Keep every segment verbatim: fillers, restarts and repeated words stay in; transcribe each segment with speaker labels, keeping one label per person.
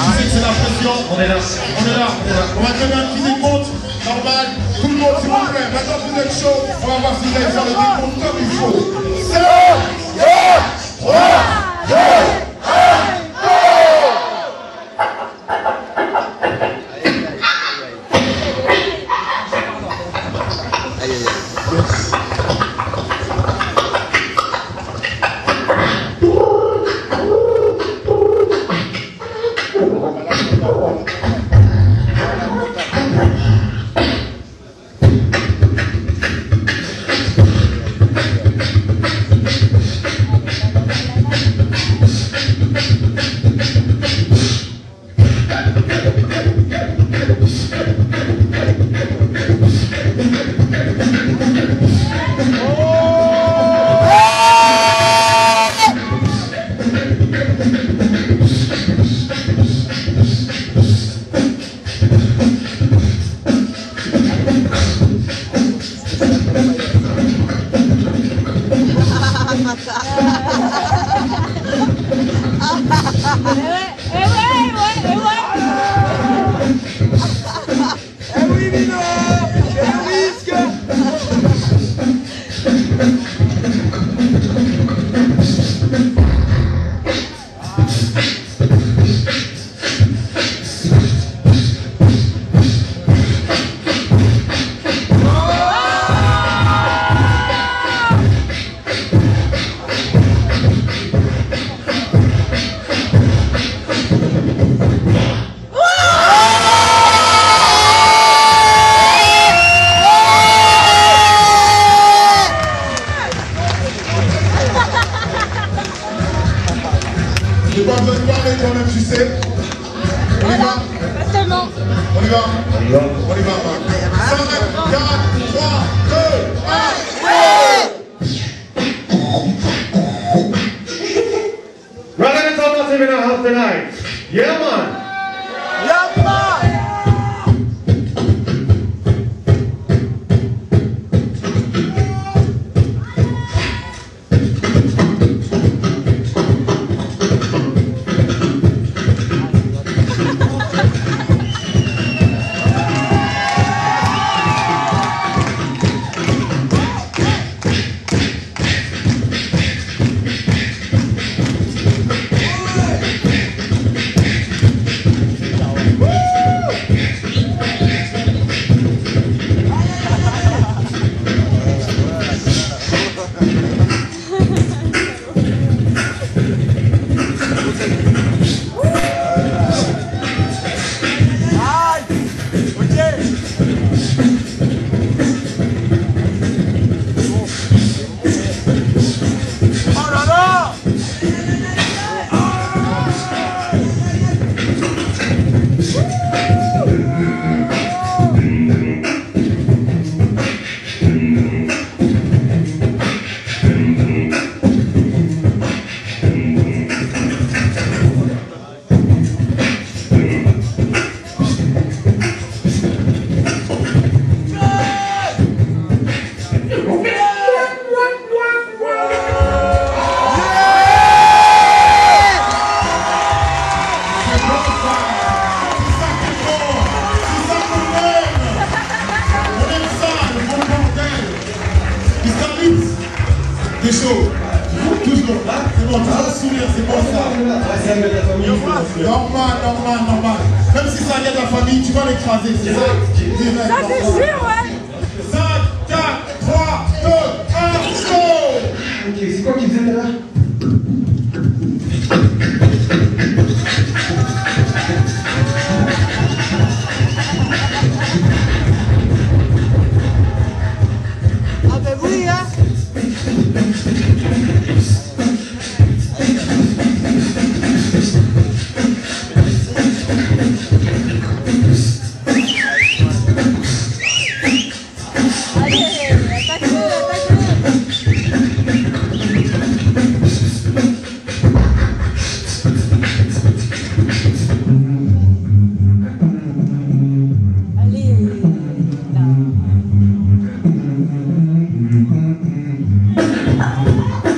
Speaker 1: sais que c'est la pression. On est là. On est là. On va donner un petit décompte. Normal. Tout le monde, s'il vous plaît. Maintenant que vous êtes chaud, on va voir si vous allez faire le décompte comme il faut. cinq, quatre, trois, deux, un, go! J'ai pas besoin de parler quand même, tu sais. On y va.
Speaker 2: Exactement.
Speaker 1: On y va. On y va. On y va, Marc. cinq, quatre, trois, deux, un.
Speaker 3: We're gonna talk about seven and a half tonight. Yeah, man.
Speaker 4: Yeah, man.
Speaker 1: T'es chaud. Toujours. C'est bon, tu vas le sourire, c'est bon ça. Normal, normal, normal. Même si ça vient de la famille, tu vas l'écraser, c'est ça?
Speaker 2: Ça c'est sûr, ouais.
Speaker 1: cinq, quatre, trois, deux, un, go!
Speaker 3: Ok, c'est quoi qui faisait là?
Speaker 4: Ah ben oui, hein.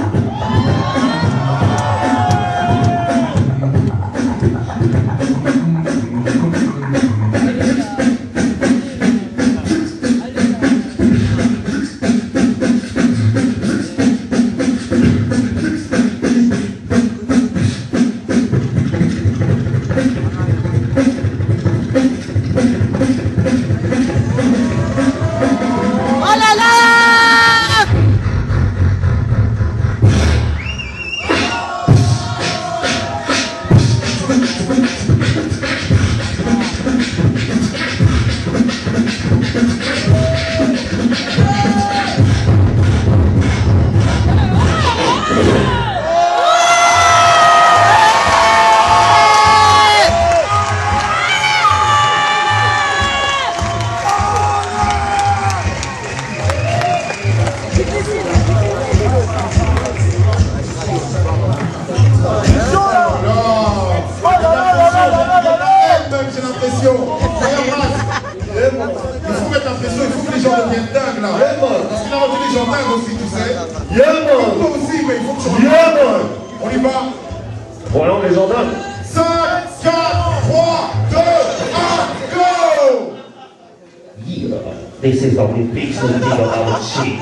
Speaker 1: Allez. gens deviennent dingues là.
Speaker 3: Yeah, man.
Speaker 1: Parce qu'il a rendu les gens dingues aussi, tu sais.
Speaker 3: Yeah, man.
Speaker 1: Toi aussi, mais il faut que tu
Speaker 3: Yeah, man.
Speaker 1: On y va.
Speaker 3: Voilà, les gendarmes.
Speaker 1: cinq, quatre, trois, deux, un, go!
Speaker 3: Yeah, this is the only big thing about our shit.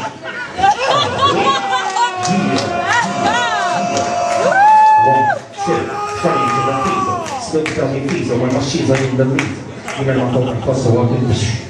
Speaker 3: Look down your feet, so when my shits are in the meat, you know I'm talking across the walk in the street.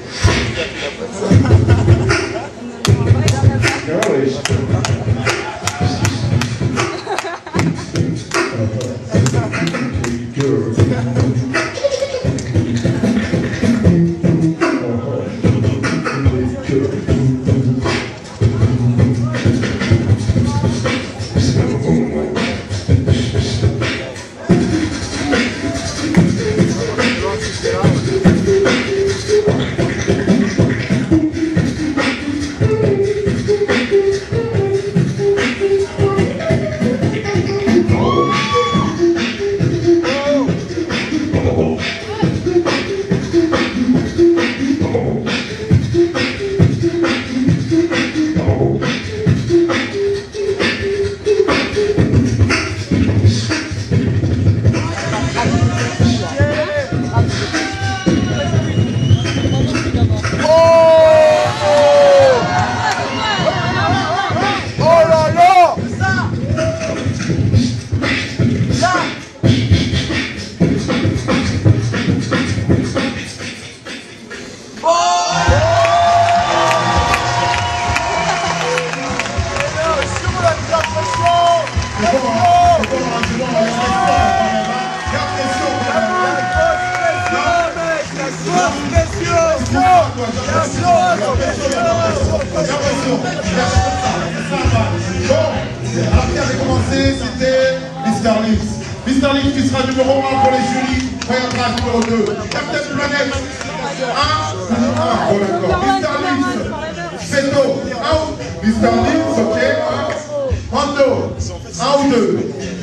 Speaker 1: Alors qui avait commencé, c'était mister Leaks. mister Leaks qui sera numéro un pour les jurys, fayabraz numéro deux. Captain Planète, un, un, bon d'accord. mister Leaks, Zeto, out. mister Leaks, ok, un. Mando, un ou deux.